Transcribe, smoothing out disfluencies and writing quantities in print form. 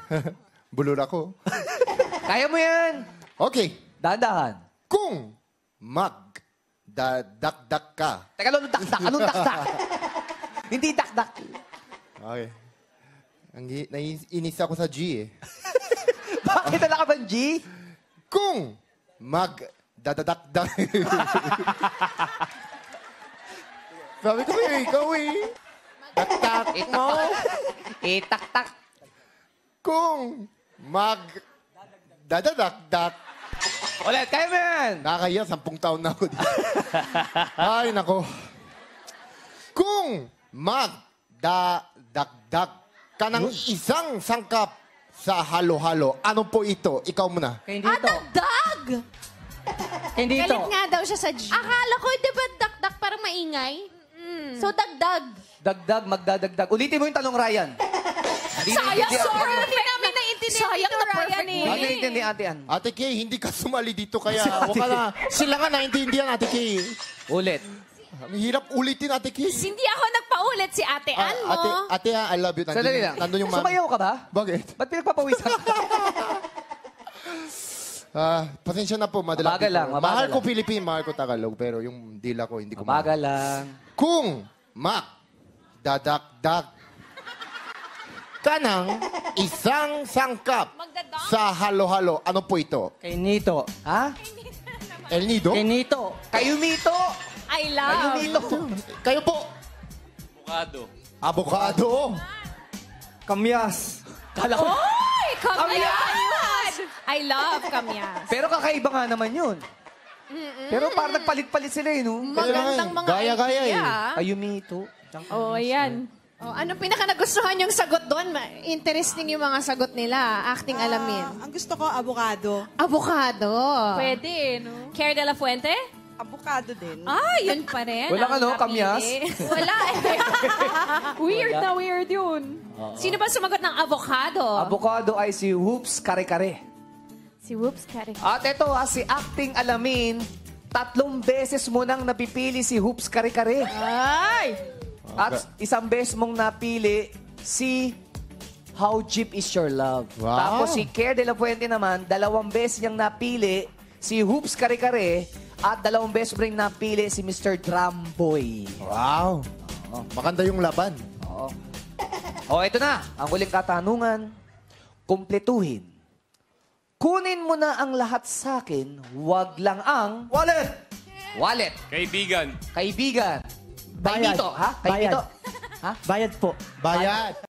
Bulol ako. Kaya mo yan. Okay. Dahan-dahan. Kung magdadakdak ka. Teka, anong dakdak? Anong dakdak? Hindi dakdak. Okay. Naiinis ako sa G eh. Bakit na ka ba, G? Kung magdadakdak. Sabi ko ikaw eh. Dakdak mo. Itak-tak. Kung magdadakdak. Ulit, kaya mo yan. Nakakaya, 10 taon na ako dito. Ay, nako. Kung magdadakdak ka ng isang sangkap sa halo-halo, ano po ito? Ikaw muna. Dagdag! Hindi ito. Galit nga daw siya sa G. Akala ko, di ba dakdak parang maingay? So, dagdag. Dagdag, magdadagdag. Ulitin mo yung tanong, Ryan. Sayang, sorry. Hindi namin naiintindihan. Sayang na Ryan eh. Ano yung ni Ate Ann? Ate Kay, hindi ka sumali dito kaya waka na. Sila nga naintindihan, Ate Kay. Ulit. Ang hirap ulitin, Ate Kay. Hindi ako nagpaulit si Ate Ann mo. Ate, I love you. Sandali lang. Nandun yung mami. Sumayaw ka ba? Bakit? Ba't pinagpapawisan ka? Pasensya na po, madalang Mabagal lang, mabagal mahal ko lang. Philippine, mahal ko Tagalog, pero yung dila ko, hindi ko Mabagal lang. Kung dadakdak ka ng isang sangkap sa halo-halo, ano po ito? Kay Nito. Ha? El Nido? Kay Nito. Kayo, Mito. I Kayo, love. Mito. Kayo po? Avocado. Kamyas. Kala ko. Oy! Kamyas! I love kamyas. Pero kakaiba nga naman yun. Pero parang nagpalit-palit sila eh, no? Magandang mga Gaya-gaya idea. Kayo, Mito. Oh, ayan. Oh, anong pinaka nagustuhan yung sagot doon? Interesting yung mga sagot nila. Acting alamin. Ang gusto ko, avocado. Avocado. Pwede, no? Care de la Fuente? Avocado din. Ah, yun pa rin. Walang ang ano, kamyas? napili. Wala eh. Weird na weird yun. Sino ba sumagot ng avocado? Avocado ay si Whoops Kare-Kare. Si Whoops Kare. At ito si Acting Alamin, 3 beses mo nang napipili si Whoops Kare-Kare. Ay! At 1 beses mong napili si How Deep Is Your Love. Wow. Tapos si Care de la Fuente naman, 2 beses niyang napili si Whoops Kare-Kare at 2 beses mo rin napili si Mr. Drumboy. Wow. Maganda yung laban. Oo. O, ito na. Ang huling katanungan. Kumpletuhin. Kunin mo na ang lahat sa akin, wag lang ang... Wallet! Wallet. Kaibigan. Kaibigan. Bayad. Kay Mito, ha? Kay Bayad. Mito. Ha? Bayad po. Bayad.